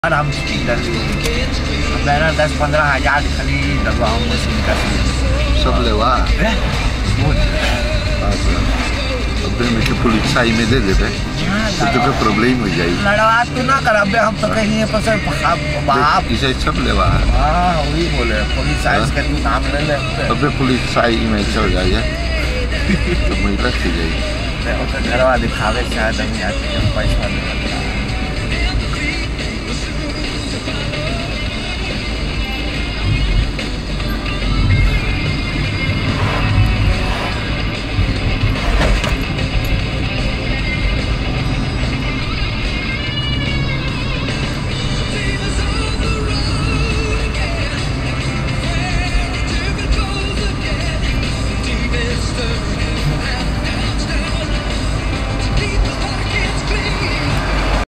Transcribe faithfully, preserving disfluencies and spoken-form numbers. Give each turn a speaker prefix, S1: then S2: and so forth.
S1: हम मैंने दस पंद्रह हजार खाली लगवाऊँ मशीन का
S2: सब लेवा पुलिस आई में दे देते तो प्रॉब्लम हो जाएगी।
S1: लड़वा तो ना कर अबे हम तो कहीं पर बाप
S2: इसे सब लेवा है।
S1: हाँ वही बोले पुलिस आई का तू नाम ले ले
S2: अबे पुलिस आई में चल जाइए तो महिला थी जाएगी
S1: घरवा दिखावे शायद हम पैसा